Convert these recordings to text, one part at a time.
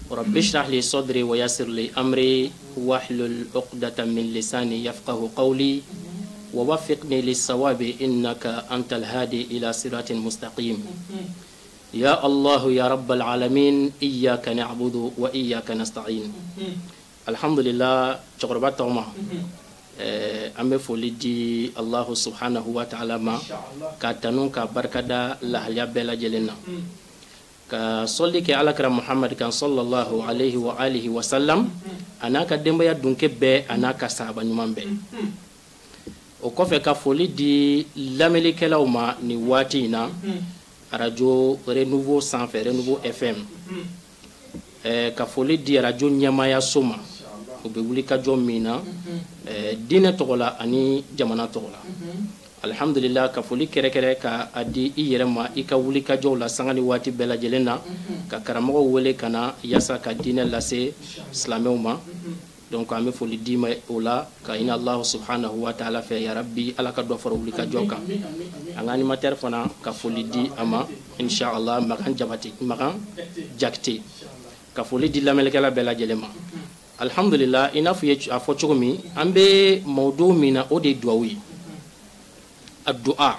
رب اشرح لي صدري ويسر لي أمري واحلل عقدة من لساني يفقه قولي ووفقني للصواب إنك أنت الهادي إلى صراط مستقيم يا الله يا رب العالمين إياك نعبد وإياك نستعين الحمد لله تقربات توما أمي فولدي الله سبحانه وتعالى ما كاتنون كبركة لهليا بلا جلنا كصلي على كرم محمد كان صلى الله عليه وآله وسلم أنا كدم يا دونك ب أنا كسابا نمان ب وكفى كفولدي لاملي كلاوما نواتينا radio renouveau sans faire renouveau FM ka foli di radio nyamaya soma o be wuli ka jomina dina togola ani jamana togola alhamdulillah ka foli kere kere ka adi iyerema ika wuli ka jola sangani wati bela jelena ka karamo wele kana yasa ka dina lase islamewma donc ame foli di ma ola ka ina allah subhanahu wa ta'ala fa ya rabbi ala ka do faro wuli ka joka an animateur fana ka foli di ama inshallah makan jabati makan jakti ka foli di lamelkala bela jelema alhamdulillah ina fu afo chogomi ambe mawdu mina ode duawi addu'a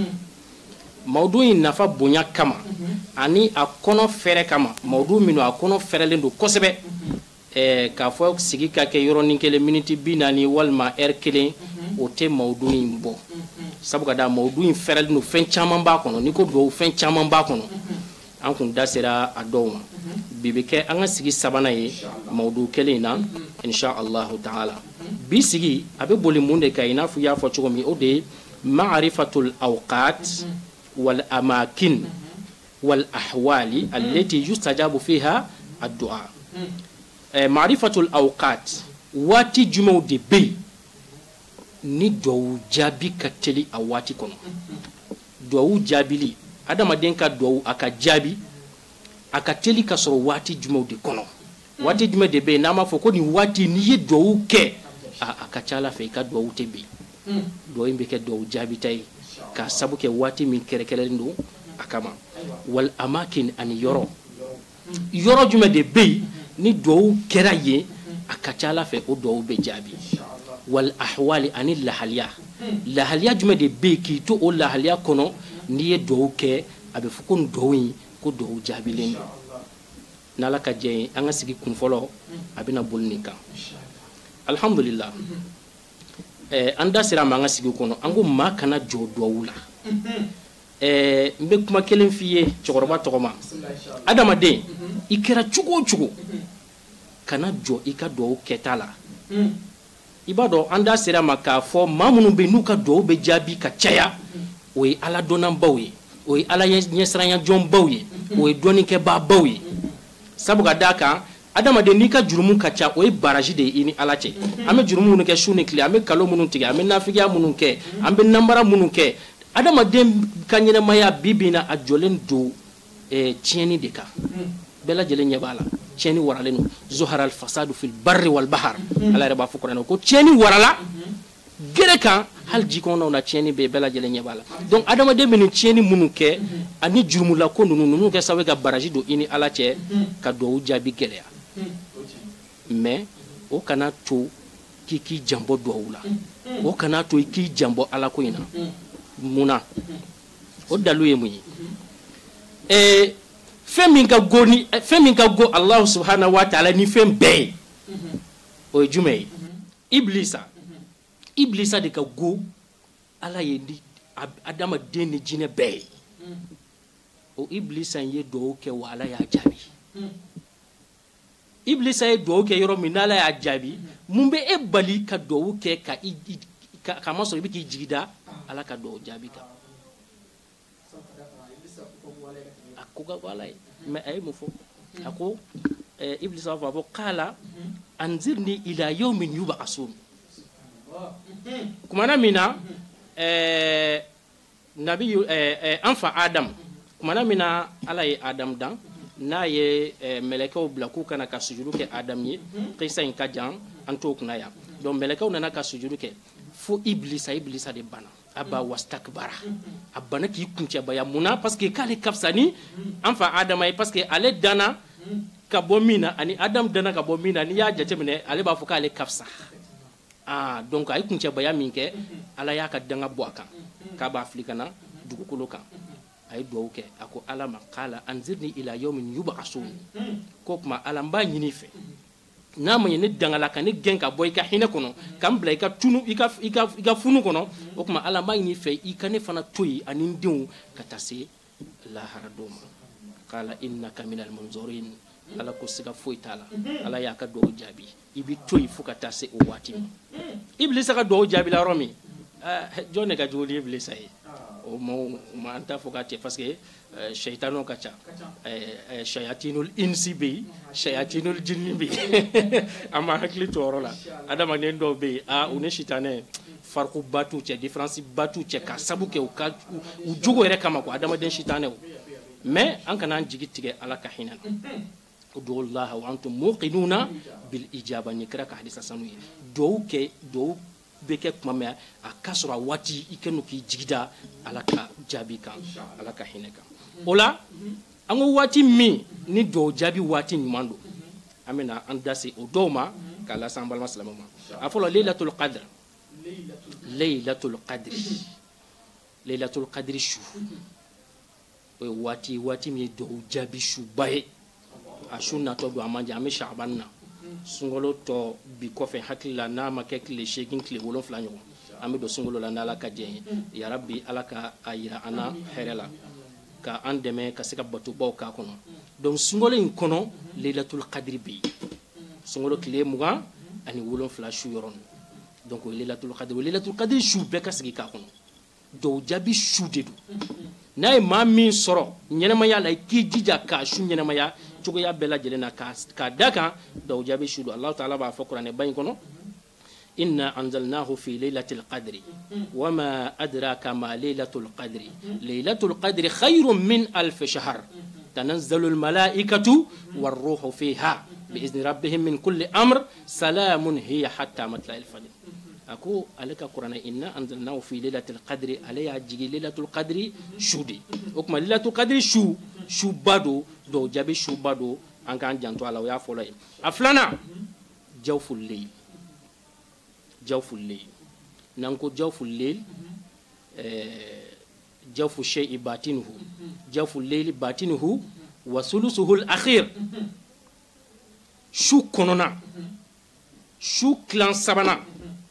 mawdu nafa bonya kama ani akono fere kama mawdu mino akono fere lendo kosebe ka fo sigi ka ke yoro ninkele minute binani walma kelen o te mawdu bo sabu kada mawdu fere lendo fen chama ba kono niko do fen chama ba kono an kun dasira adoma bibike an sigi sabana ye mawdu kelen na insha Allah ta'ala bi sigi abe boli munde kay na fu ya fo chogomi o de ma'rifatul awqat wal amakin wal ahwali allati yustajabu fiha ad-du'a ma'rifatul awqat wati jumo de be ni do jabi kateli awati kono do jabili adama den ka do aka jabi aka teli ka so wati jumo de kono wati jumo de be na ma fo ko ni wati ni ye do ke aka chala fe ka do tebe do imbe ke do jabi tay ka sabu ke wati min kere kere ndo akama wal amakin an yoro jumo de be ni do kera ye aka chala fe o do be jabi wal ahwali an lahaliya jumo de be ki to o lahaliya kono ni ye do ke abe fukun do yi ko do jabi len nala ka je anga sigi kun folo abina bolni kan alhamdulillah anda sira manga sigi kono ango ma kana jo do wula mbe kuma kelen fiye chokoroba tokoma adama de ikera chugo kana jo ika do ketala ibado anda sira maka fo mamunu be nuka do be jabi ka chaya oyi ala donan bawe oyi ala nyesranya jom bawe oyi doni ke ba bawe sabu ga daka adama de nika jurumu kacha oyi baraji de ini ala che ame jurumu nuke shuni kli ame kalo munun tiga ame nafigia munun ke ambe nambara munun ke adama de kanyene maya bibina ajolen do tieni de ka bela jele nyebala tieni waralenu zuhara al fasadu fil barri wal bahr ala reba fukurano ko tieni warala gereka hal jikono na tieni be bela jele nyebala donc adama de beni tieni munuke ani jurmula ko nunu ke sawe ga baraji do ini ala che ka do jabi gelea mais o kana to kiki jambo do wula o kana to ki jambo ala ko ina muna o daluye muyi feminga go Allah subhanahu wa ta'ala ni fem be o jumay iblisa de ka go ala yendi adama deni jine be o iblisa ye do ke wala ya jabi iblisa ye do ke yoro minala ya jabi mumbe e bali ka do ke ka maso bi ki jigida ala ka do jabi ka akuga wala me ay mu fo ako iblisa va bo qala anzirni ila yawmin yub'asun kumana mina nabi anfa adam kumana mina ala ye adam dan na ye melekaw bila ku kana ka sujudu ke adam ye qissa in kajan anto kunaya donc melekaw nana ka sujudu ke fo iblisa de bana aba wastakbara abana ki kunce baya muna parce que kale kafsani anfa adam ay parce que ale dana ka bɔ min na ani Adam dana ka bɔ min na n'i y'a jateminɛ ale b'a fɔ k'ale ka fisa donc a ye kuncɛbaya min kɛ Ala y'a ka danga bɔ a kan k'a b'a fili ka na dugukolo kan a ye duwawu kɛ a ko Ala ma qala anzirni ila yawmin yub'asun ko kuma Ala n b'a ɲini fɛ n'a ma ɲɛ ne dangala ka ne gɛn ka bɔ i ka hinɛ kɔnɔ ka n bila i ka tunu i ka funu kɔnɔ o kuma Ala n b'a ɲini fɛ i ka ne fana to yen ani n denw ka taa se lahara don ma qala innaka minal munzorin Ala ko siga foyi t'a la Ala y'a ka duwawu jaabi i bi to yen fo ka taa se o waati ma Iblisa ka duwawu jaabi la yɔrɔ min jɔn ne ka jugu ni Iblisa ye o ma an t'a fɔ k'a cɛ parce que shaytano ka ca shayatinul insi bɛ yen shayatinul jinni bɛ yen an ma hakili to yɔrɔ la adamaden dɔw bɛ yen u ni sitanɛ fariko ba t'u cɛ différence ba t'u cɛ ka sabu kɛ u jogo yɛrɛ kama quoi adamaden sitanɛw mais an kana an jigi tigɛ Ala ka hinɛ na udullaha wa antum muqinuna bil ijaba ni kira ka hadisa sanu ye duwawu bɛ kɛ kuma min a ka sɔrɔ a waati i kɛn'o k'i jigida Ala ka jaabi kan Ala ka hinɛ kan o la an ko waati min ni duwawu jaabi waati ɲuman don an bɛna an da se o dɔw ma k'a lase an balima silamɛw ma a fɔlɔ laylatul qadri su o ye waati min ye duwawu jaabi suba ye a su natɔ don a man jan an bɛ Sha'ban na sunkalo tɔ bi kɔfɛ hakili la n'a ma kɛ tile 8 tile 7 ɲɔgɔn an bɛ don sunkalo la n'Ala ka jɛn ye ya Rabbi Ala ka a yira an na hɛrɛ la ka an dɛmɛ ka se ka batobaw k'a kɔnɔ donc sunkalo in kɔnɔ laylatul qadri bɛ yen sunkalo tile 27 su yɔrɔ donc o ye laylatul qadri su bɛɛ ka sigi k'a kɔnɔ duwawu jaabi su de don n'a ye maa min sɔrɔ ɲɛnɛmaya la i k'i jija k'a su ɲɛnɛmaya cogoya bɛɛ lajɛlen na k'a da kan duwawu jaabi su don Allahu ta'ala b'a fɔ kuranɛba in kɔnɔ inna anzalnahu fi laylatil qadri wama adraka ma laylatul qadri khayrun min alf shahr tanazzalul malaikatu warruhu fiha bi'izni rabbihim min kulli amr salamun hiya hatta matla'il fajr ako ale ka kuranɛ inna anzalnahu fi laylatil qadri ale y'a jigi laylatul qadri su de o kuma laylatul qadri su ba don duwawu jaabi su ba don an k'an janto a la o y'a fɔlɔ ye a filanan jawful layl n'an ko jawful layl jawfu shay'i batinuhu jawful layl batinuhu wa sulusuhul akhir su kɔnɔna su kilan sabanan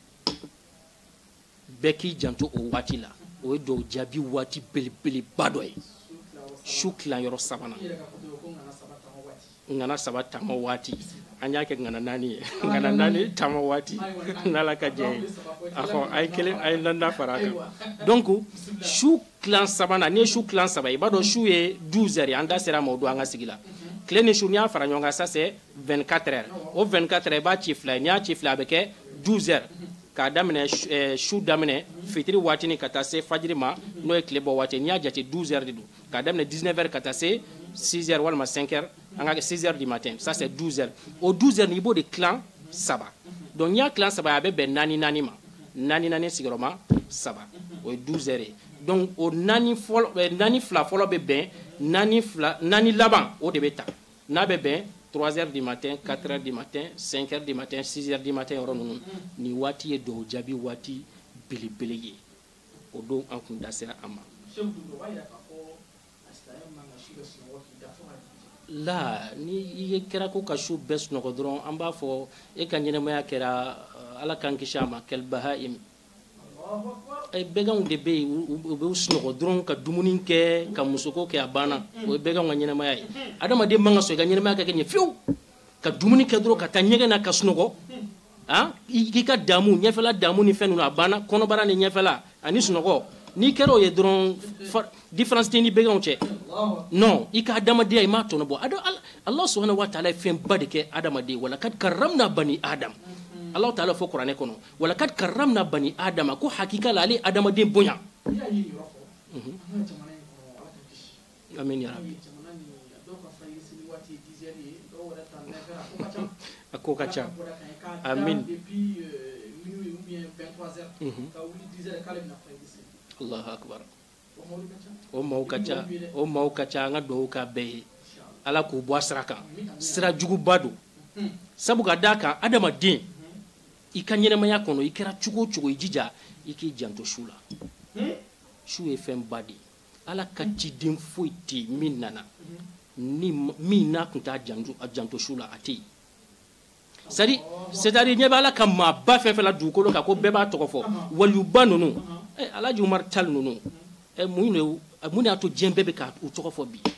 bɛɛ k'i janto o waati la o ye duwawu jaabi waati belebeleba dɔ ye su kilayɔrɔ sabanan ngana saba tama waati an y'a kɛ ngana naani ye ngana naani tama waati n'Ala ka jɛn ye a fɔ a ye kelen a ye naaninan fara a kan donc su kilan sabanan n'i ye su kilan saba i b'a dɔn su ye 12 heures an da sera ma o don an ka sigi la tile ni su n'i y'a fara ɲɔgɔn kan ça c'est 24 heures o 24 heures i b'a ci fila ye n'i y'a ci fila a bɛ kɛ 12 heures k'a daminɛ su daminɛ fitiri waati ni ka taa se fajiri ma n'o ye tile bɔ waati n'i y'a jate 12 heures de don k'a daminɛ 19 heures ka taa se 6 heures walima 5 heures an ka kɛ 6 heures du matin ça c'est 12 heures o 12 heures ni i b'o de tilan saba donc n'i y'a tilan saba a bɛ bɛn naani ma naani sigiyɔrɔma saba o ye 12 heures ye donc o naani fila fɔlɔ bɛ bɛn naani laban o de bɛ ta n'a bɛ bɛn 3 heures du matin 4 heures du matin 5 heures du matin 6 heures du matin yɔrɔ ninnu ni waati ye duwawu jaabi waati belebele ye o don an kun da sera a ma la ni i ye kɛra ko ka su bɛɛ sunɔgɔ dɔrɔn an b'a fɔ e ka ɲɛnɛmaya kɛra Ala k'an kisi a ma kal bahaim bɛganw de bɛ yen u bɛ sunɔgɔ dɔrɔn ka dumuni kɛ ka musoko kɛ a banna o ye bɛganw ka ɲɛnɛmaya ye adamaden man ka sɔn i ka ɲɛnɛmaya ka kɛ ɲɛ fiyewu ka dumuni kɛ dɔrɔn ka taa ɲɛgɛn na ka sunɔgɔ i ka damu ɲɛfɛla damu ni fɛn ninnu a banna kɔnɔbara ni ɲɛfɛla ani sunɔgɔ n'i kɛra o ye dɔrɔn différence tɛ ni bɛganw cɛ non i ka adamadenya i m'a tɔnɔbɔ Allah subhanahu wa ta'ala ye fɛnba de kɛ adamaden wala kad karramna bani adam Allah ta'ala fɔ kuranɛ kɔnɔ wala kad karramna bani adam ko hakika la ale adamaden bonya amin ya rabbi a ko ka ca amin Allahu akbar o maaw ka ca an ka duwawu k'a bɛɛ ye ala k'u bɔ a sira kan sira juguba don sabu ka d'a kan adamaden i ka ɲɛnamaya kɔnɔ i kɛra cogo o cogo i jija i k'i janto su la su ye fɛn ba de ye ala ka ciden foyi tɛ yen min nana ni min n'a tun t'a janto su la a tɛ yen c'est-à-dire ɲɛ bɛ ala ka maaba fɛn fɛn la dugukolo kan ko bɛɛ b'a tɔgɔ fɔ waliyuba ninnu Alhaji Umar Tal ninnu mun y'a to diɲɛ bɛɛ bɛ k'u tɔgɔ fɔ bi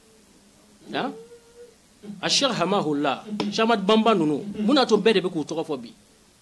a Sheikh Hamahullah Sheikh Ahmad Bamba ninnu mun y'a to bɛɛ de bɛ k'u tɔgɔ fɔ bi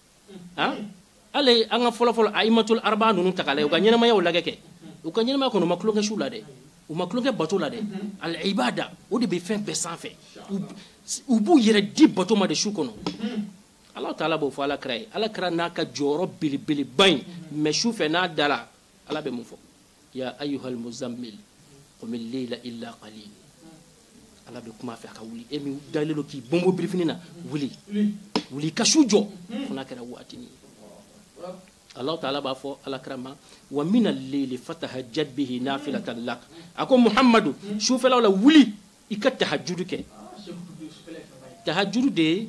ale an ka fɔlɔ-fɔlɔ Aimatul Arba ninnu ta k'a lajɛ u ka ɲɛnamayaw lajɛ kɛ u ka ɲɛnamaya kɔnɔ u ma tulonkɛ su la dɛ u ma tulonkɛ bato la dɛ al-ibada o de bɛ fɛn bɛɛ sanfɛ u b'u yɛrɛ di bato ma de su kɔnɔ Allah Ta'ala b'o fɔ Alakira ye Alakira n'a ka jɔyɔrɔ belebeleba in mais su fɛ n'a dara Ala bɛ mun fɔ ya ayyuhal muzammil qumil layla illa qalil Ala bɛ kuma fɛ a ka wuli e min dalen don k'i bɔnbɔ birifini na wuli i ka su jɔ fo n'a kɛra waati ni Allah Ta'ala b'a fɔ Alakira ma wa mina al-layli fatahajjad bihi nafilatan lak a ko Muhammadu sufɛlaw la wuli i ka tahajjudu kɛ tahajjudu de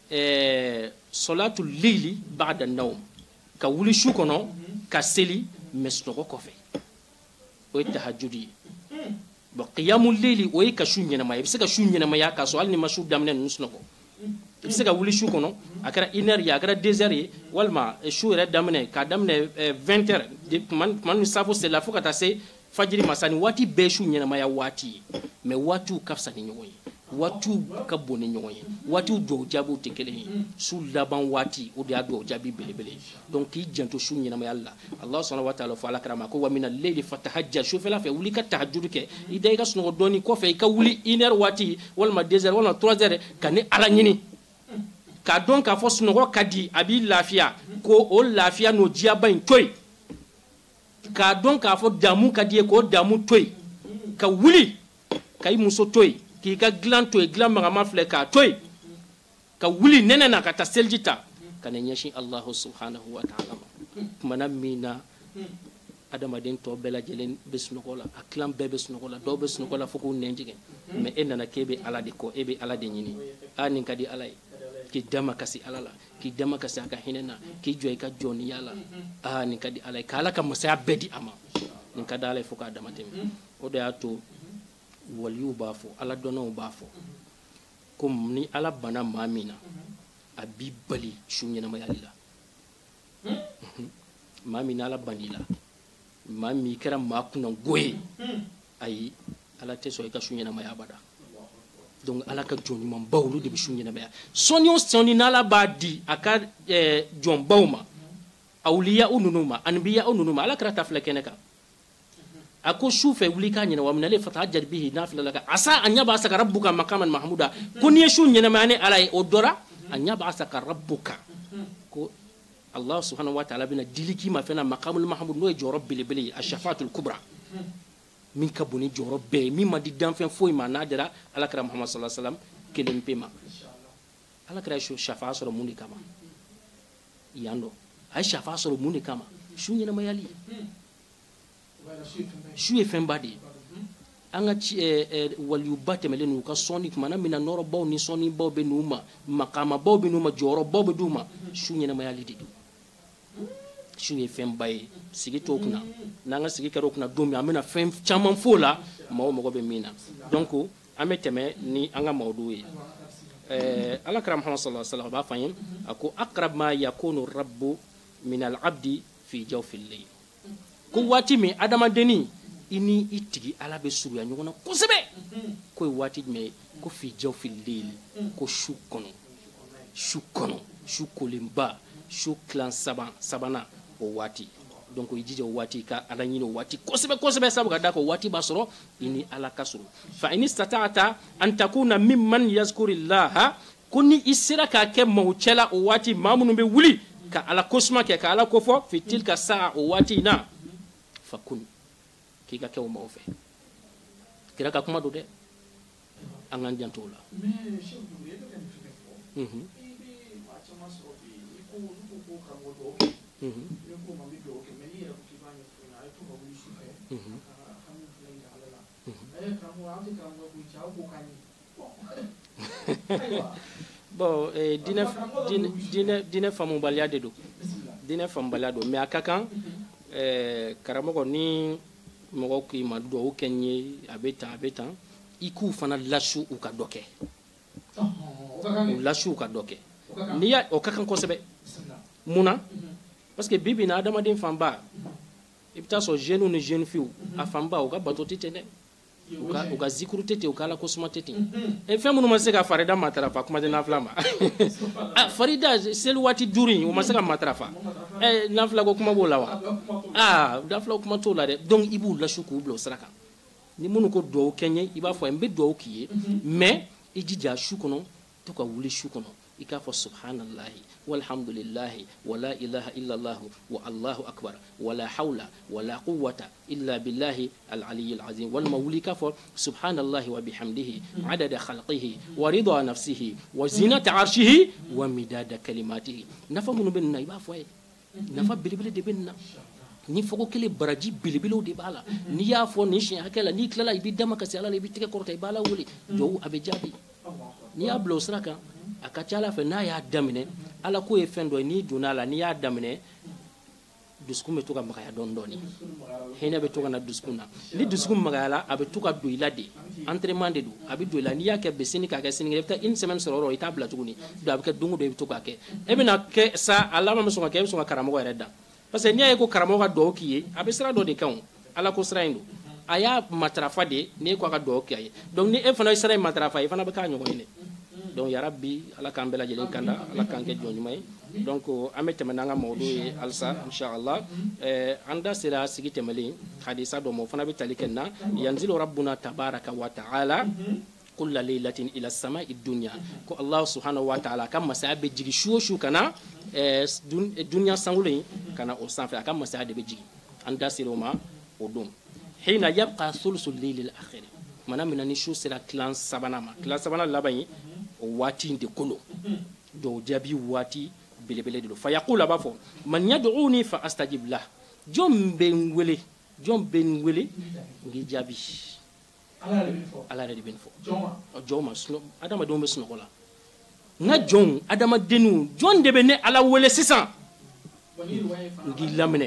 salatul layli ba'da an-nawm ka wuli su kɔnɔ ka seli mais sunɔgɔ kɔfɛ o ye tahajjudu ye bon qiyamul layli o ye ka su ɲɛnamaya i bɛ se ka su ɲɛnamaya k'a sɔrɔ hali ni ma su daminɛ ninnu sunɔgɔ i bɛ se ka wuli su kɔnɔ a kɛra 1 heure ye a kɛra 2 heures ye walima su yɛrɛ daminɛ k'a daminɛ 20 heures tuma min safo selila fo ka taa se fajiri ma sa ni waati bɛɛ su ɲɛnamaya waati ye mais waatiw ka fisa ni ɲɔgɔn ye waatiw ka bon ni ɲɔgɔn ye waatiw duwawu jaabiw tɛ kelen ye su laban waati o de y'a duwawu jaabi belebele donc k'i janto su ɲɛnamayali la Allah subhanahu wa ta'ala fɔ Alakira ma ko wa mina al-layli fatahajjad sufɛla fɛ wuli ka tahajjudu kɛ i da i ka sunɔgɔ dɔɔni kɔfɛ i ka wuli 1 heure waati walima 2 heures walima 3 heures ka ni Ala ɲini k'a dɔn k'a fɔ sunɔgɔ ka di a b'i lafiya ko o lafiya n'o diyaba in to yen k'a dɔn k'a fɔ damu ka di ye k'o damu to yen ka wuli ka i muso to yen k'i ka dilan to yen dilan magama filɛ k'a to yen ka wuli nɛnɛ na ka taa seliji ta ka na ɲɛsin Allahu subhanahu wa ta'ala ma tumana min na adamaden tɔ bɛɛ lajɛlen bɛ sunɔgɔ la a tilan bɛɛ bɛ sunɔgɔ la dɔw bɛ sunɔgɔ la fo k'u nɛn jigin mais e nana k'e bɛ Ala de kɔ e bɛ Ala de ɲini nin ka di Ala ye k'i dama kasi Ala la k'i dama kasi a ka hinɛ na k'i jɔ i ka jɔniya la nin ka di Ala ye k'Ala ka masaya bɛɛ di a ma nin ka di Ala ye fo k'a dama tɛmɛ o de y'a to waliyu b'a fɔ Ala dɔnnaw b'a fɔ ko ni Ala bana maa min na a b'i bali su ɲɛnamayali la maa min na Ala ban'i la maa min kɛra maa kunnago ye ayi Ala tɛ sɔn i ka su ɲɛnamaya abada donc Ala ka jɔn ɲumanbaw olu de bɛ su ɲɛnamaya sɔnni o sɔnni n'Ala b'a di a ka jɔnbaw ma awliya u ninnu ma anbiya u ninnu ma Alakira ta filɛ kɛnɛ kan a ko su fɛ wuli k'a ɲɛna wa minale fatahajjad bihi nafilatan lak asa an yab'asaka rabbuka maqaman mahmuda ko n'i ye su ɲɛnamaya ni Ala ye o dɔra an yab'asaka rabbuka ko Allah subhanahu wa ta'ala bɛna dili k'i ma fɛn na maqamul mahmud n'o ye jɔyɔrɔ belebele ye ash-shafa'atul kubra min ka bon ni jɔyɔrɔ bɛɛ ye min ma di danfɛn foyi ma n'a dira Alakira Muhammad sallallahu alaihi wasallam kelen pe ma Alakira ye shafa'a sɔrɔ mun de kama yan dɔ a ye shafa'a sɔrɔ mun de kama su ɲɛnamayali su ye fɛnba de ye an ka waliyuba tɛmɛlen n'u ka sɔnni tumana min na nɔrɔbaw ni sɔnnibaw bɛ n'u ma maqamabaw bɛ n'u ma jɔyɔrɔbaw bɛ d'u ma su ɲɛnamayali de don su ye fɛnba ye sigi t'o kunna n'an ka sigi kɛra o kunna don min an bɛna fɛn caman f'o la maa o mago bɛ min na donc an bɛ tɛmɛ ni an ka mawudu ye Alakira Muhammad sallallahu alaihi wasallam b'a fɔ an ye a ko aqrab ma yakunu rabbu min al-abdi fi jawfi al-layl ko waati min adamadenni i ni i tigi Ala bɛ surunya ɲɔgɔn na kosɛbɛ ko ye waati jumɛn ye ko fi jawfi al-layl ko su kɔnɔ su kolenba su kilan sabanan o waati donc i jija o waati ka Ala ɲini o waati kosɛbɛ kosɛbɛ sabu ka da ko waati b'a sɔrɔ i ni Ala ka surun fa in istata'ta an takuna mimman yazkurillaha ko ni i sera k'a kɛ maaw cɛla o waati maa minnu bɛ wuli ka Ala kosuma kɛ ka Ala kofɔ fi tilka sa'a o waati in na fakun k'i ka kɛ o maaw fɛ kira ka kuma don dɛ an k'an janto o la bon dine famubaliya de do dine famubaliya do mais a ka kan karamɔgɔ ni mɔgɔ k'i ma duwawu kɛ n ye a bɛ tan i k'u fana lasu u ka dɔ kɛ u lasu u ka dɔ kɛ n'i y'a o ka kan kosɛbɛ mun na parce que bi bi in na adamaden fanba i bɛ taa sɔrɔ jeunes ni jeune filles a fanba u ka bato tɛ ten dɛ u ka zikuru tɛ ten u ka ala ko suma tɛ ten fɛn minnu ma se ka farida matarafa kuma tɛ nafila ma farida seli waati 5 in u ma se ka matarafa nafila ko kuma b'o la wa nafila ko kuma t'o la dɛ donc i b'u lasu k'u bila o sira kan ni minnu ko duwawu kɛ n ye i b'a fɔ n bɛ duwawu k'i ye mais i jija su kɔnɔ to ka wuli su kɔnɔ i k'a fɔ subhanallahi walhamdulillahi wala ilaha illallah wa allahu akbar wala hawla wala quwwata illa billahi al-aliyyil azim walma wuli k'a fɔ subhanallahi wa bihamdihi adada khalqihi wa rida nafsihi wa zinata arshihi wa midada kalimatihi nafa minnu bɛ nin na i b'a fɔ a ye nafa belebele de bɛ nin na ni fogo kelen baraji belebelew de b'a la n'i y'a fɔ nin siɲɛ hakɛ la n'i tilala i b'i dama kasi ala la i b'i tɛgɛ kɔrɔta i b'a la wele duwawu a bɛ jaabi n'i y'a bila o sira kan a ka ca ala fɛ n'a y'a daminɛ ala ko ye fɛn dɔ ye n'i donna a la n'i y'a daminɛ dusukun bɛ to ka magaya dɔɔni dɔɔni hinɛ bɛ to ka na dusukun na ni dusukun magayala a bɛ to ka don i la de entraînement de don a bɛ don i la n'i y'a kɛ bi sini k'a kɛ sinikɛnɛ i bɛ taa une semaine sɔrɔ yɔrɔ i t'a bila tuguni donc a bɛ kɛ don o don i bɛ to k'a kɛ e bɛna kɛ sa a laban bɛ sɔn ka kɛ e bɛ sɔn ka karamɔgɔ yɛrɛ dan parce que n'i y'a ye ko karamɔgɔ ka duwawu k'i ye a bɛ sira dɔ de kan o ala ko sira in don a y'a matarafa de n'e ko a ka duwawu kɛ a ye donc ni e fana ye sira in matarafa e fana bɛ k'a ɲɔgɔn ye dɛ donc yarabi ala k'an bɛɛ lajɛlen kanda ala k'an kɛ jɔn ɲuman ye donc an bɛ tɛmɛ n'an ka mawudu ye halisa inshallah an da sera sigi tɛmɛlen hadisa dɔ ma o fana bɛ tali kɛ na yanzilu rabbuna tabaraka wa ta'ala kulla laylatin ila sama'i dunya ko allah subhanahu wa ta'ala ka masaya bɛ jigi su o su kana dunya sankolo in kana o sanfɛ a ka masaya de bɛ jigi an da sera o ma o don hina yabqa thuluthul laylil akhir mana mina ni su sera kilan sabanan ma kilan sabanan laban ye o waati in de kolo dɔw jaabi waati belebele de don fa yaqul a b'a fɔ man yad'uni fa astajib lah jɔn bɛ n wele n k'i jaabi ala yɛrɛ de bɛ nin fɔ jɔn ma adamadenw bɛ sunɔgɔ la n ka jɔnw adamadenw jɔn de bɛ ne ala wele sisan n k'i laminɛ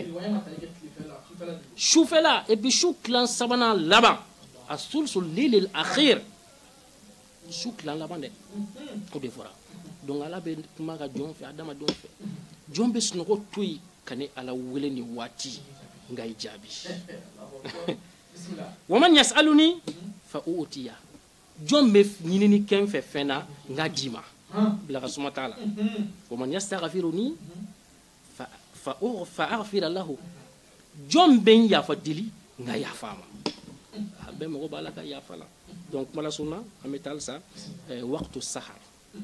sufɛla et puis su kilan sabanan laban a sulsul lilil akhir su kilan laban dɛ o de fɔra donc ala bɛ kuma ka jɔn fɛ adamadenw fɛ jɔn bɛ sunɔgɔ to yen ka ne ala wele nin waati n ka i jaabi wa man yasaluni fa u'tiya jɔn bɛ ɲinini kɛ n fɛ fɛn na n ka d'i ma bila ka suma t'a la wa man yastaghfiruni fa aghfira lahu jɔn bɛ n yafa deli n ka yafa a ma a bɛɛ mago b'a la ka yafa la donc kuma la sunna an bɛ taa halisa waqtu sahar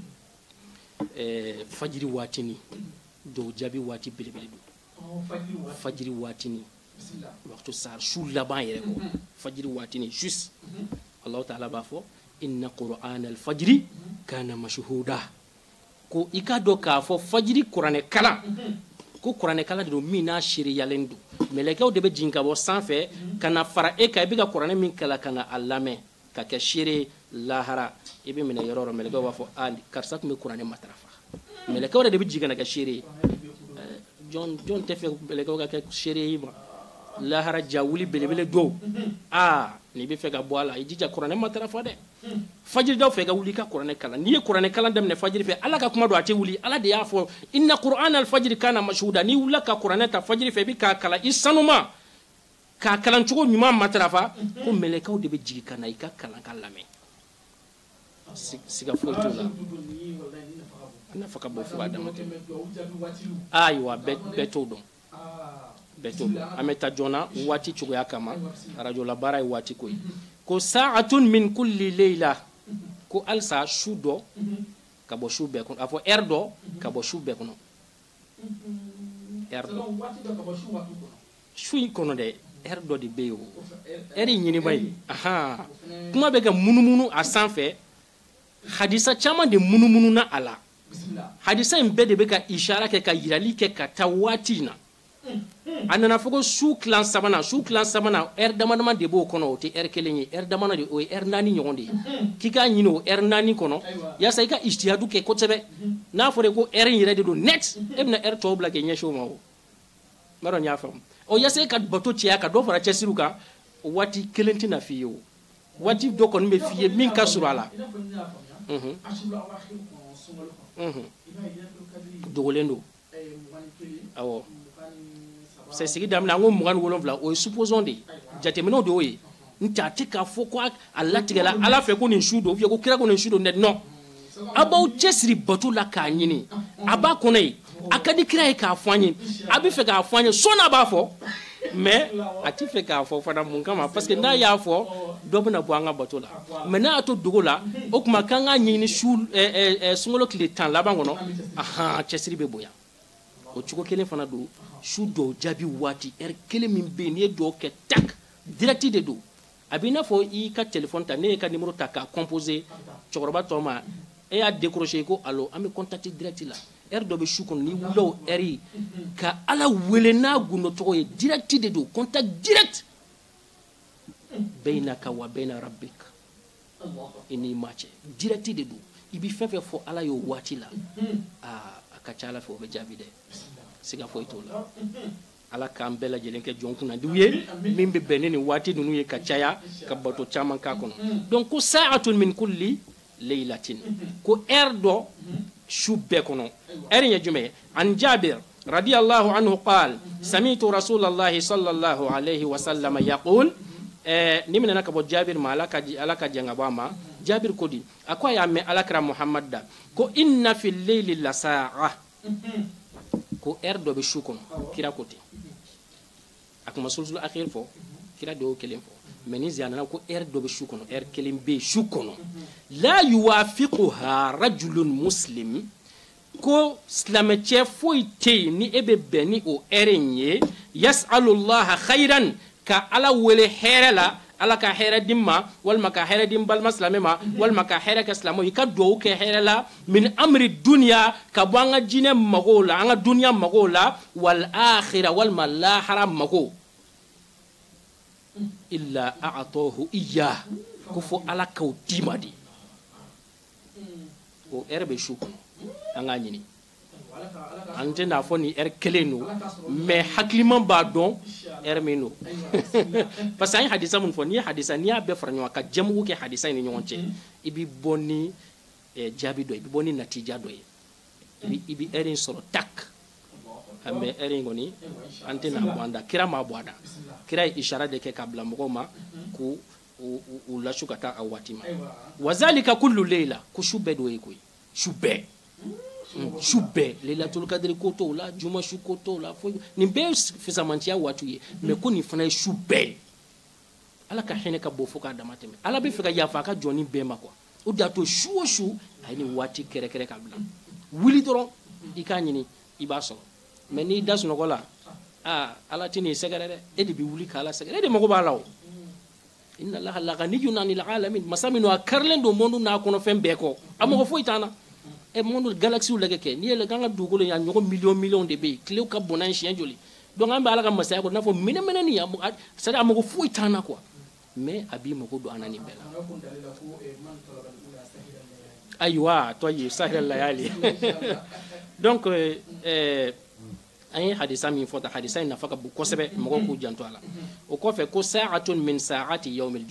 fajiri waatini dɔw jaabi waati belebele don fajiri waatini waqtu sahar su laban yɛrɛ kɔ fajiri waatini juste Allahu ta'ala b'a fɔ inna qur'ana al-fajri kana mashhuda ko i ka dɔn k'a fɔ fajiri kuranɛ kalan ko kuranɛ kalan de don min n'a seriyalen don mɛlɛkɛw de bɛ jigin ka bɔ sanfɛ ka na fara e kan i bɛ ka kuranɛ min kalan ka na a lamɛn ka kɛ seere lahara i bɛ minɛ yɔrɔ o yɔrɔ mɛlɛkɛw b'a fɔ karisa tun bɛ kuranɛ matarafa mɛlɛkɛw de bɛ jigin ka na kɛ seere ye jɔn tɛ fɛ mɛlɛkɛw ka kɛ seere ye ma lahara ja wuli belebele don n'i bɛ fɛ ka bɔ a la i jija kuranɛ matarafa dɛ fajiri daw fɛ ka wuli i ka kuranɛ kalan n'i ye kuranɛ kalan daminɛ fajiri fɛ ala ka kuma don a tɛ wuli ala de y'a fɔ inna qur'ana al-fajri kana mashhuda n'i wulila ka kuranɛ ta fajiri fɛ i bɛ k'a kalan i sanuma k'a kalan cogo ɲuman matarafa ko mɛlɛkɛw de bɛ jigin ka na i ka kalan ka lamɛn siga foyi t'o la a nafa ka bon fo k'a dama tɛmɛ ayiwa bɛɛ t'o dɔn bɛɛ t'o dɔn an bɛ taa joona waati cogoya kama arajo la baara ye waati ko ye ko sa'atun min kulli layla ko halisa su dɔ ka bɔ su bɛɛ kɔnɔ a fɔ heure dɔ ka bɔ su bɛɛ kɔnɔ heure dɔ su in kɔnɔ dɛ heure dɔ de bɛ yen o heure ɲiniba ye kuma bɛ ka munumunu a sanfɛ hadisa caman de munumunu na a la hadisa in bɛɛ de bɛ ka ishara kɛ ka yirali kɛ ka taa waati in na a nana fɔ ko su kilan sabanan heure dama de b'o kɔnɔ o tɛ heure kelen ye heure dama de o ye heure 4 ɲɔgɔn de ye k'i k'a ɲini o heure 4 kɔnɔ yaasa i ka ijtihadu kɛ kosɛbɛ n'a fɔra ko heure in yɛrɛ de don net e bɛna heure tɔw bila k'i ɲɛsin o ma o n b'a dɔn n y'a faamu o yaasa e ka bato cɛya ka dɔ fara cɛsiriw kan o waati kelen tɛna f'i ye o waati dɔ kɔni bɛ f'i ye min ka surun a la dogolen don awɔ c'est sigi daminɛ an ko 27 o ye supposons de jateminɛw de y'o ye n tɛ a tɛ k'a fɔ ko a latigɛla ala fɛ ko nin su don ko kira ko nin su don dɛ non a b'aw cɛsiri bato la k'a ɲini a b'a kɔnɔ ye a ka di kira ye k'a fɔ an ye a bɛ fɛ k'a fɔ an ye sɔnni a b'a fɔ mais a tɛ fɛ k'a fɔ fana mun kama parce que n'a y'a fɔ dɔ bɛna bɔ an ka bato la mais n'a y'a to dogo la o tuma k'an k'a ɲɛɲini sunkalo tile 10 laban kɔnɔ ahan cɛsiri bɛ bonya o cogo kelen fana don su dɔw jaabi waati heure kelen min bɛ yen n'i ye dɔw kɛ tak direct de don a b'i n'a fɔ i ka téléphone ta ne ye ka numéro ta k'a composer cɛkɔrɔba tɔ ma e y'a décrocher ko allo an bɛ contact direct la heure dɔ bɛ su kɔnɔ n'i wulila o heure ka ala wele n'a gundo tɔgɔ ye direct de don contact direct bainaka wa baina rabbik i n'i maa cɛ direct de don i bɛ fɛn fɛn fɔ ala ye o waati la a ka ca ala fɛ o bɛ jaabi dɛ siga foyi t'o la ala k'an bɛɛ lajɛlen kɛ jɔn kunnandiw ye min bɛ bɛn ni nin waati ninnu ye ka caya ka bato caman k'a kɔnɔ donc ko sa'atun min kulli laylatin ko heure dɔ su bɛɛ kɔnɔ heure ye jumɛn ye an jabir radiyallahu anhu qal sami'tu rasulallahi sallallahu alayhi wa sallam yaqul ni minɛna ka bɔ jabir ma ala ka jan ka bɔ a ma jabir ko di a ko a y'a mɛn alakira muhammad da ko inna fil layli la sa'a ko heure dɔ bɛ su kɔnɔ kira ko ten a kuma sulsul akhir fɔ kira de y'o kelen fɔ mais ni ziyanana ko heure dɔ bɛ su kɔnɔ heure kelen bɛ yen su kɔnɔ la yuwafiquha rajulun muslim ko silamɛcɛ foyi tɛ yen ni e bɛ bɛn ni o heure in ye yas'alullaha khayran ka ala wele hɛrɛ la ala ka hɛrɛ di ma walima ka hɛrɛ di balima silamɛ ma walima ka hɛrɛ kɛ silamɛw i ka duwawu kɛ hɛrɛ la min amri dunya ka bɔ an ka jinɛ magow la an ka duniya magow la wal akhira walima lahara mago illa a'tahu iya ko fo ala k'o d'i ma de o heure bɛ su kɔnɔ an k'a ɲini an tɛ n'a fɔ ni heure kelen don mais hakiliman b'a dɔn heure min don parce que an ye hadisa mun fɔ n'i ye hadisa n'i y'a bɛɛ fara ɲɔgɔn kan ka jɛmugu kɛ hadisa in ni ɲɔgɔn cɛ i bɛ bɔ ni jaabi dɔ ye i bɛ bɔ ni natija dɔ ye i bɛ heure in sɔrɔ tak mais heure in kɔni an tɛ n'a bɔ an da kira m'a bɔ a da kira ye ishara de kɛ k'a bila mɔgɔw ma k'u lasu ka taa a waati ma wa zalika kullu layla ko su bɛɛ de y'o ye koyi su bɛɛ su bɛɛ Lailatul Qadri ko t'o la juma su ko t'o la foyi nin bɛɛ ye fisamantiya waatiw ye mais ko nin fana ye su bɛɛ ala ka hinɛ ka bɔ fo k'a dama tɛmɛ ala bɛ fɛ ka yafa a ka jɔnni bɛɛ ma quoi o de y'a to su o su a ye nin waati kɛrɛkɛrɛ ka bila wuli dɔrɔn i k'a ɲini i b'a sɔrɔ mais n'i da sunɔgɔ la ala tɛ nin sɛgɛrɛ dɛ e de bɛ wuli k'ala sɛgɛrɛ e de mago b'a la o inna allaha laghaniyun 'anil 'alamin masa min a karilen don monde n'a kɔnɔfɛn bɛɛ kɔ a mɔgɔ foyi t'an na monde galaxy lagɛ kɛ n'i yɛlɛ k'an ka dugukolo yan ɲɔgɔn million de bɛ yen tilew ka bon n'an siɲɛ joli donc an bɛ ala ka masaya kɔnɔ i n'a fɔ minɛminɛni c'est à dire a mɔgɔ foyi t'an na quoi mais a b'i mago don an na nin bɛɛ la ayiwa tɔ ye sahel layali donc an ye hadisa min fɔ ta hadisa in nafa ka bon kosɛbɛ mɔgɔw k'u janto a la o kɔfɛ ko sa'atun min sa'ati yawmil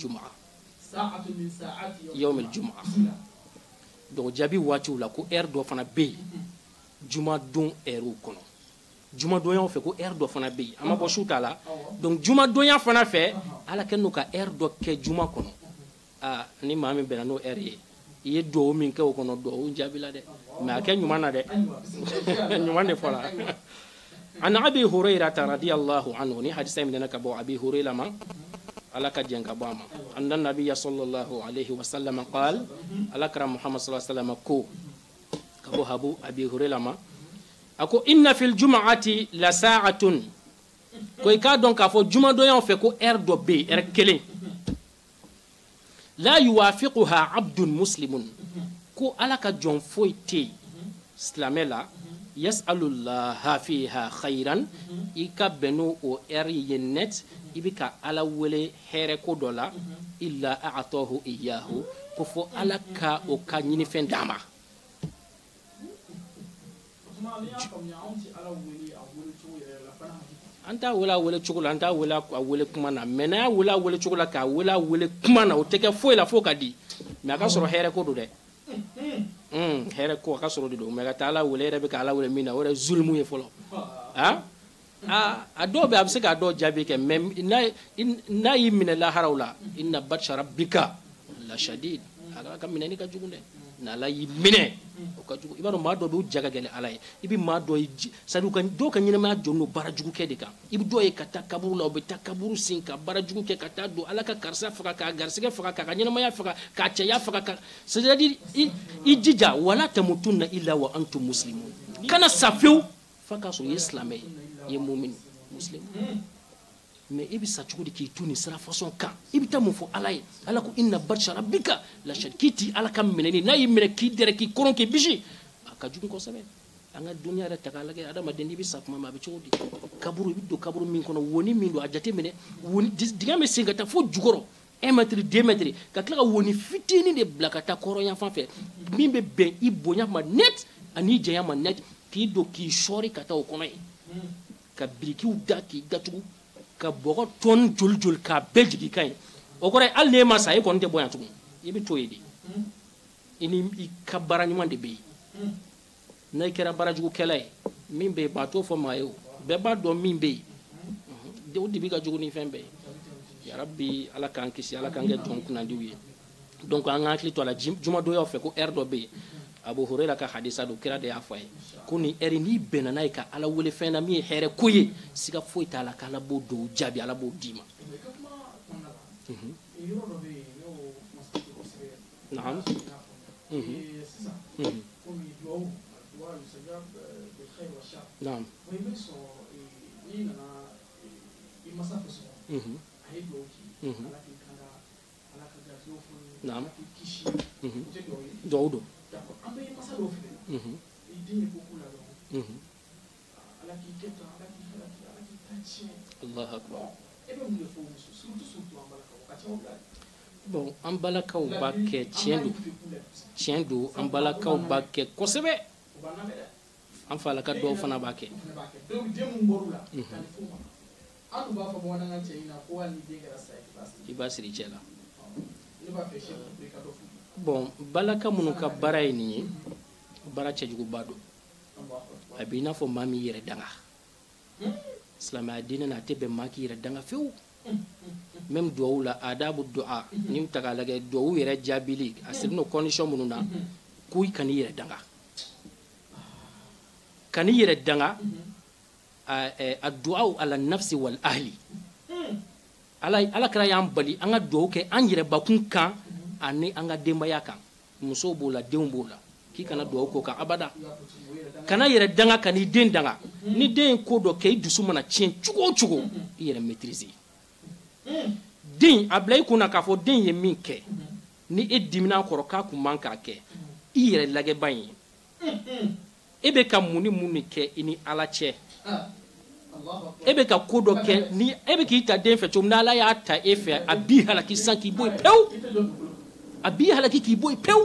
jumu'a donc jaabi waatiw la ko heure dɔ fana bɛ yen juma don heure kɔnɔ juma donyaw fɛ ko heure dɔ fana bɛ yen an ma bɔ su ta la donc juma donya fana fɛ ala kɛlen don ka heure dɔ kɛ juma kɔnɔ ni maa min bɛnna n'o heure ye i ye duwawu min kɛ o kɔnɔ duwawu jaabi la dɛ mais a kɛ ɲuman na dɛ ɲuman de fɔra an abi hurayrata radiyallahu anhu ni hadisa min ka bɔ abi hurayra ma ala ka jɛn ka bɔ a ma anna nabiyya sallallahu alayhi wa sallam qala ala kara muhammad sallallahu alayhi wa sallam ko ka bɔ habu abi hurayra ma ako inna fil jum'ati la sa'atun ko i k'a dɔn k'a fɔ juma donya fɛ ko heure dɔ bɛ yen heure kelen la yuwafiquha abdun muslimun ko ala ka jɔn foyi tɛ yen silamɛ la yas'alullaha fiha khairan ika benu o eri net ibika ala wele here ko dola illa a'tahu iyyahu ko fo ala ka o ka nyini fen dama anta wala wele chukula anta wala wele kuma na mena wala wele chukula ka wala wele kuma na o teke fo la fo ka di me aka soro here ko do de here ko aka soro do me ka taala wele rebe ka ala wele mina wala zulmu ye folo ha a do be abse ka do jabi ke mem na yimina la harawla inna batsha rabbika la shadid aga ka minani ka jugunde na la yimine o ka jugu ibano ma do be jaga gele alay ibi ma do sadu kan do kan nyina ma jonno barajugu ke de kan ibi do e kata kaburu la o be takaburu sinka barajugu ke kata do alaka karsa faka ka garsige faka ka nyina ma ya faka ka che ya faka ka c'est-à-dire ijija wala tamutunna illa wa antum muslimun kana safiu faka so islamé ye mu'min muslim mais ibi sa cugu ki tuni sira façon kan ibi tamu fo alay ala ko inna batsha rabbika la shadkiti ala kam meneni nayi mene ki dere ki koron ki bishi aka jugu ko sabe anga dunya ra takala ge adama dendi bi sakuma ma be cudi kaburu ibi do kaburu min kono woni min do ajate mene woni diga me singa ta fo jugoro 1 mètre 2 mètre ka kala woni fitini de blakata koron ya fan fe min be ben ibonya ma net ani jeya ma net ki do ki shori kata o kono ka biriki uda ki gatugu ka bogo ton jol ka belgi kay o gore al ne ma say kon te boyan tugu yibi toyidi ini ka barani mande be nay kera baraju kelay min be ba to fo mayo be ba do min be de o dibi ka jugu ni fembe ya rabbi ala kan kisi ala kan ge ton kunandi wi donc an hakli to la juma do yo fe ko erdo be Abu Hurairah ka hadisa do kira de afay kuni eri ni benana ka ala wole fena mi here koye siga foita ala kala bo do jabi ala bo dima naam naam naam do Allah akbar bon ambalakaw bakke tiendu ambalakaw bakke kosebe am fala ka do fana bakke ibasiri cela bon balaka munu ka baray ni bara cejugo bado abina fo mami yere danga islama dina na tebe maki yere danga few même do la adabu du'a ni taga lage do yere jabili asirno condition munu na kuy kan yere danga addu'a ala nafsi wal ahli ala kra yam bali anga do ke an yere bakun kan ani anga dembaya kan muso bola dembola ki kana do ko kan abada kana yere danga kani den danga ni den ko do kay dusu mana cien cugo yere maîtriser den ablay kuna ka fo den ye min ke ni e dimina koro ka ku manka ke yere lage ban ebe ka muni ke ini ala che ebe ka kodo ke ni ebe ki ta den fe chom na ala ya ta efe abi halaki sanki boy pew abi halaki ki boy pew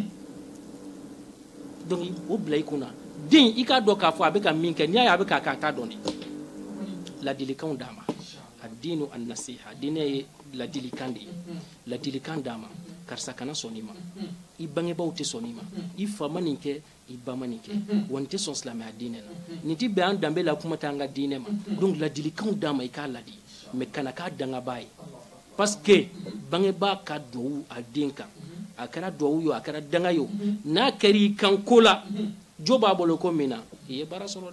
donc o blay kuna den ika do ka fo abeka minke ni ya abeka ka ta doni la dilikan dama adinu an-nasiha dine la dilikan dama karsa kana sonima i bange bawte sonima i famaninke i bamaninke wonte son islamia dine na niti be an dambe la kuma tanga dine ma donc la dilikan dama i ka ladi me kana ka danga bay parce que bange ba ka do adinka akara do yo akara danga yo na kari kan kola joba bolo ko mina ye barasoro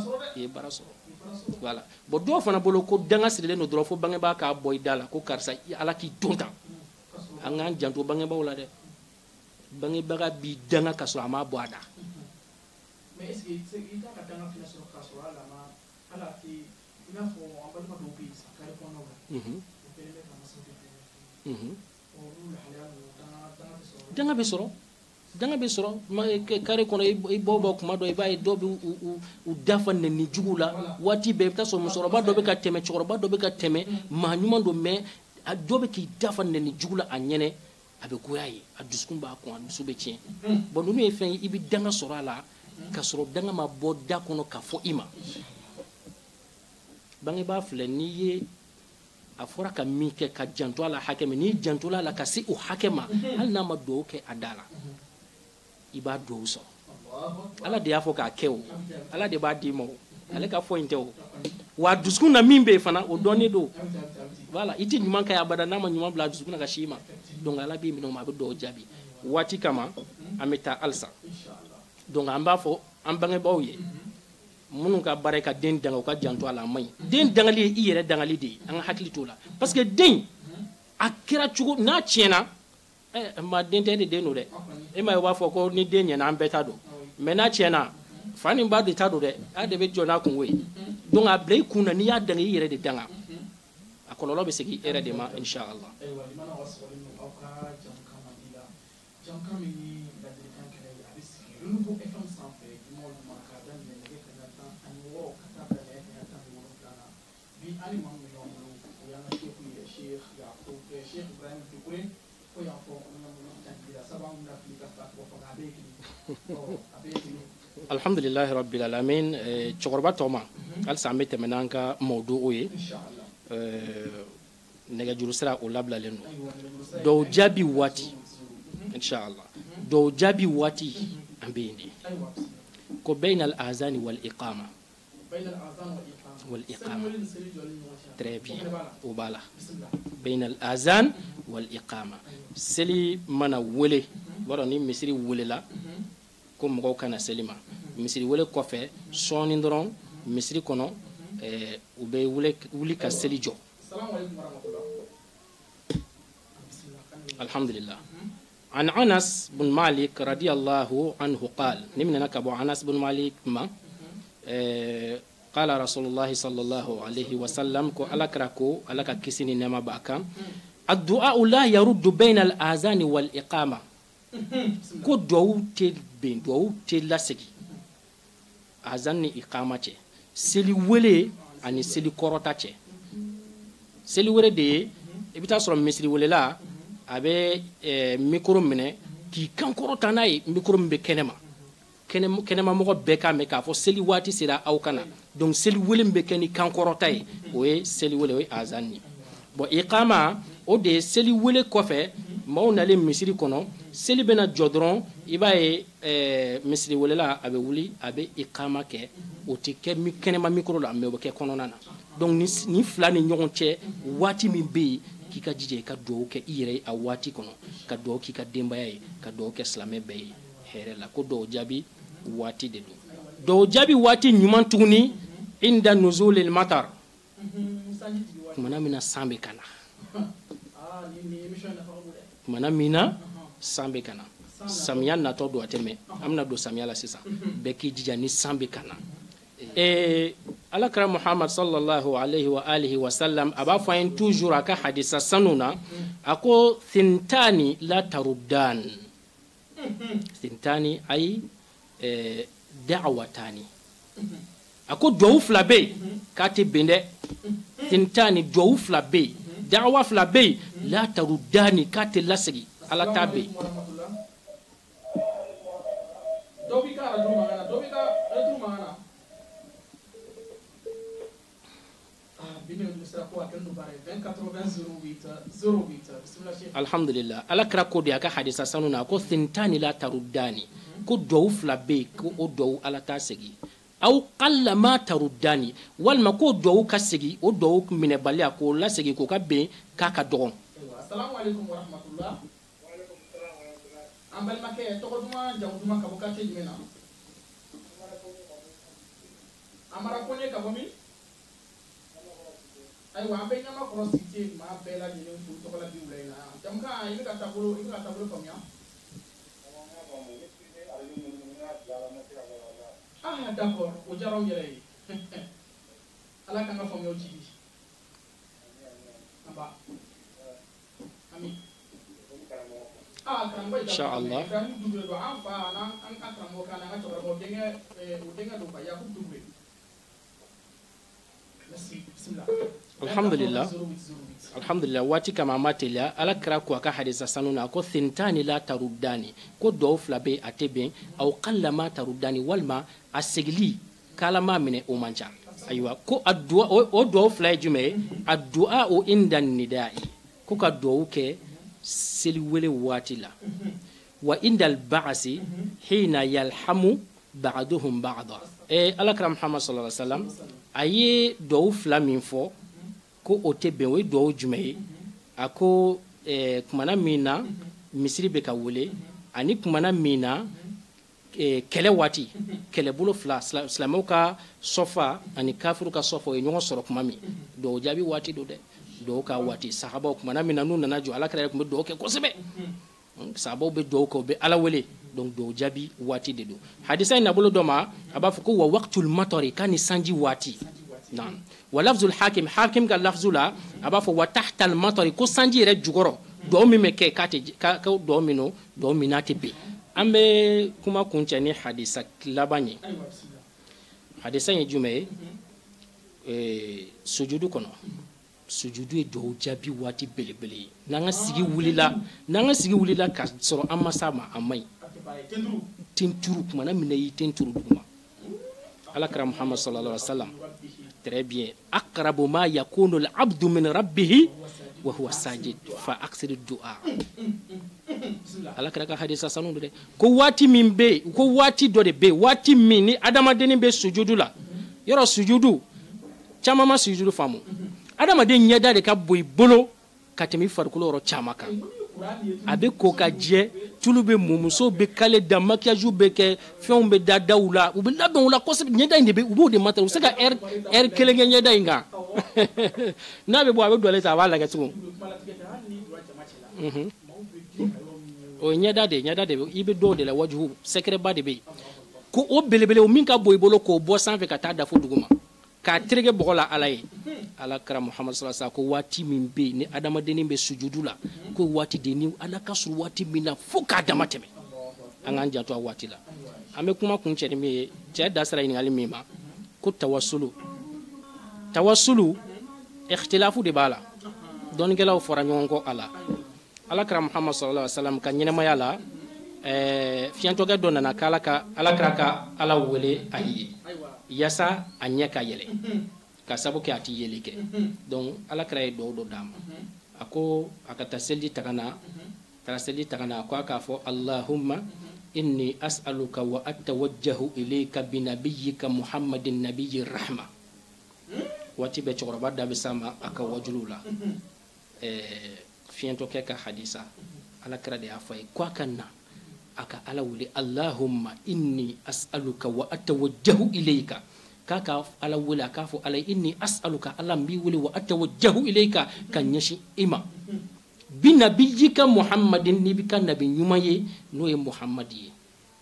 voilà bo do fana bolo ko danga sile no dro fo bange ba ka boy dala ko karsa ala ki tonta angan janto bange ba wala de bange ba bi danga kaso ama boada mais est-ce que c'est il ka danga fina so kaso ala ma ala ki ina fo ambali ma do bi sa ka ko no danga be soro danga be soro kare kono i bobo kuma do i bay do be u dafa ne ni jugula wati be ta so musoro ba do be ka teme choro ba do be ka teme ma nyuma do me a do be ki dafa ne ni jugula anyene abe goyaye a duskun ba ko an sube cien bon nu e fen i bi danga soro ala ka soro danga ma bo da kono ka fo ima bangi ba fle ni ye a fora ka min kɛ ka janto ala hakɛ min ni janto la ka se o hakɛ ma hali n'a ma duwawu kɛ a da la i b'a duwawu sɔrɔ ala de y'a fɔ k'a kɛ o ala de b'a d'i ma o ale ka fɔ in tɛ o wa dusukun na min bɛ yen fana o dɔnnen don voilà i tɛ ɲuman kɛ abada n'a ma ɲuman bila dusukun na ka s'i ma donc ala b'i minɛ o ma a bɛ duwawu jaabi waati kama an bɛ taa halisa donc an b'a fɔ an bangebaaw ye minnu ka baara ka den danga u ka janto a la a man ɲi den dangali ye i yɛrɛ dangali de ye an ka hakili t'o la parce que den a kɛra cogo n'a tiɲɛna ma den tɛ de den don dɛ e ma ye u b'a fɔ ko ni den ɲɛna an bɛɛ ta don mais n'a tiɲɛna fa ni ba de ta don dɛ a de bɛ jɔ n'a kungo ye donc a bila i kun na n'i y'a danga i yɛrɛ de danga a kɔlɔlɔ bɛ segin e yɛrɛ de ma inshallah alhamdulillah rabbil alamin cɛkɔrɔba tɔ ma halisa an bɛ tɛmɛ n'an ka mawdu'u ye nɛgɛjuru sira o labilalen don dɔw jaabi waati inshallah dɔw jaabi waati an bɛ yen de ko bayna al azani wal iqama très bien o b'a la bayna al azan wal iqama seli mana wele bɔra ni misiri welela ko mɔgɔw kana seli ma misiri wele kɔfɛ sɔɔni dɔrɔn misiri kɔnɔ u bɛ wuli ka seli jɔ alhamdulillah عن أنس بن مالك رضي الله عنه قال نمنا نكبو أنس بن مالك ما قال رسول الله صلى الله عليه وسلم كو ألك ركو ألك كسيني نما باكا الدعاء لا يرد بين الآذان والإقامة كو دعو تل بين دعو تل لسكي آذان إقامة سلي ولي أني سلي كوروتا سلي ولي دي إبتا سلام مسلي ولي لا abe micro minɛ k'i kan kɔrɔta n'a ye micro min bɛ kɛnɛma mɔgɔ bɛɛ k'a mɛn k'a fɔ seli waati sera aw kana donc seli wele min bɛ kɛ ni kan kɔrɔta ye o ye seli wele o ye azan ye bon iqama o de ye seli wele kɔfɛ maaw nalen misiri kɔnɔ seli bɛna jɔ dɔrɔn i b'a ye misiri welela a bɛ wuli a bɛ iqama kɛ o tɛ kɛ kɛnɛma micro la mais o bɛ kɛ kɔnɔna na donc ni fila ni ɲɔgɔn cɛ waati min bɛ yen k'i ka jija i ka duwawu kɛ i yɛrɛ ye a waati kɔnɔ ka duwawu k'i ka denbaya ye ka duwawu kɛ silamɛ bɛɛ ye hɛrɛ la ko duwawu jaabi waati de don duwawu jaabi waati ɲuman tuguni inda nuzulil matar tumana min na san bɛ ka na tumana min na san bɛ ka na samiya natɔ don a tɛ mɛn an bɛna don samiya la sisan bɛɛ k'i jija ni san bɛ ka na alakira muhammad sallallahu alaihi wa alihi wa sallam a b'a fɔ an ye toujours a ka hadisa sanu na a ko thintani la taruddan thintani ay da'watani a ko duwawu fila bɛ yen k'a tɛ bɛn dɛ thintani duwawu fila bɛ yen da'wa fila bɛ yen la taruddani k'a tɛ lasegi ala t'a bɛ yen alhamdulillah ala kira ko de a ka hadisa sanu na ko thintani la taruddani ko duwawu fila bɛ yen ko o duwawu ala t'a segi aw qalla ma taruddani walima ko duwawu ka segi o duwawu minɛbaliya k'o lasegi k'o ka bɛn k'a ka dɔgɔn assalamu alaikum warahmatullah an balimakɛ tɔgɔ duman jamu duman ka bɔ quartier jumɛn na amara ko ne ka bɔ min ayiwa an bɛ ɲamakɔrɔ cité maa bɛɛ lajɛlen fo tɔgɔ la bi wula in na jamukan i bɛ ka taabolo faamuya ah d'accord o diyara anw yɛrɛ ye ala k'an ka faamuyaw jigi anba ami inshallah alhamdulillah wati kama matela ala kra ko ka hadisa sanuna ko thintani la taruddani ko do flabe atebe aw qallama taruddani walma asegli kalama mine o mancha aywa ko addu'a o do fla jume addu'a o indan nidai ko ka do ke seli wele wati la wa indal ba'si hina yalhamu ba'duhum ba'da ala kra muhammad sallallahu alaihi wasallam aye do fla min fo ko o te ben we do jume ako kumana mina misiri be ka wele ani kumana mina kele wati kele bulo fla islamo ka sofa ani kafiru ka sofa e nyongo soro kuma mi do jabi wati do de do ka wati sahaba kumana mina nu nana jo ala kare ko do ke ko sebe sahaba be do ko be ala wele donc do jabi wati de do hadisa ina bulo do ma aba fuko wa waqtul matari kani sanji wati نعم ولفظ الحاكم حاكم قال لفظ لا أبا فو وتحت المطر كو سانجي رج جغرو دومي مكي كاتي كو دومينو دوميناتي بي أمي كما كنتني حديثك لباني حديثا يجمع سجودو كنو سجودو دو جابي واتي بلي بلي نانا سيغي وليلا كسرو أما ساما أمي تنترو كمانا مني تنترو دوما على كرام محمد صلى الله عليه وسلم très bien aqrabu ma yakunu al-abdu min rabbih wa huwa sajid fa aksiru du'a ala kara hadisa sanu de ko wati min be ko wati do de be wati min ni adama deni be sujudu la yoro sujudu chama ma sujudu famu adama den nyada de ka boy bolo katemi farkulo ro chama ka abe ko ka je tulube mumuso be kale da makiaju be ke fion be dada ula u be ladon ula ko se nyeda inde be ubo de mata se ka kelenge nyeda inga na be bo abe dole ta wala ga tun o nyeda de ibe do de la wajhu secret ba de be ko o belebele o min ka boy bolo ko bo san fe ka ta da fo duguma ka trege bogola alaye ala kara muhammad sallallahu alaihi wasallam ko wati min be ni adama deni be sujudu la ko wati deni ala kasru wati mina fuka adama teme an janto wati la ame kuma kun cede me je dasara ni alimi ma ko tawassulu ikhtilafu de bala don gelaw fora nyongo ala kara muhammad sallallahu alaihi wasallam kan nyene mayala fianto ga donna na kala ka ala kara ka ala wele ayi yasa anya ka yele ka sabu ke ati yele ke donc ala kra do dam ako akata seldi takana ko aka fo allahumma inni as'aluka wa atawajjahu ilayka bi nabiyyika muhammadin nabiyyir rahma wati be choroba da be sama aka wajulula fiento ke ka hadisa ala kra de afay ko kanna aka ala wuli allahumma inni as'aluka wa atawajjahu ilayka kaka ala wuli aka fo ala inni as'aluka ala mbi wuli wa atawajjahu ilayka kan yashi ima bi nabiyyika muhammadin ni bi kan nabi nyumaye no e muhammadi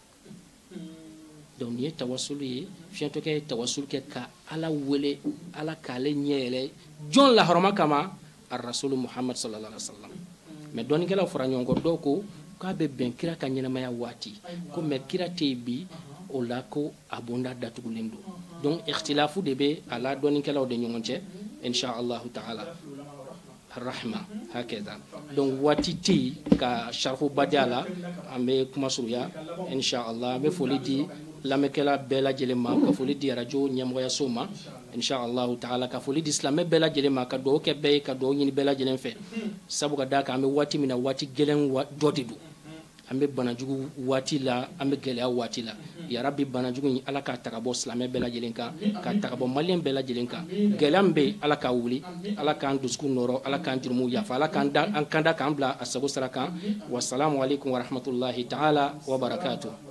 donc ni tawassul yi fiento ke tawassul ke ka ala wuli ala kale nyele jon la horoma kama ar rasul muhammad sallallahu alaihi wasallam mais don kala fora nyongo doko ka be ben kira ka nyina wati ko me kira tebi o la ko abonda datugulendo donc ikhtilafu de be ala doni kala de nyongonche insha Allah ta'ala rahma hakeza donc wati ti ka sharhu badala ame kuma suruya insha Allah me folidi lamekela bela jelema ka folidi radio nyamoya soma insha Allah ta'ala ka folidi islam bela jelema ka do ke be ka do nyini bela jelen fe sabu ka daka ame wati mina wati gelen dodidu ambe banajugu wati la ambe gele wati la ya rabbi banajugu ni ala ka takabo islamé bela jelenka ka takabo malien bela jelenka gelambe ala ka wuli ala ka ndusku noro ala ka njurmu ya fa ala ka an kanda ka ambla asabu saraka wassalamu alaikum wa rahmatullahi ta'ala wa barakatuh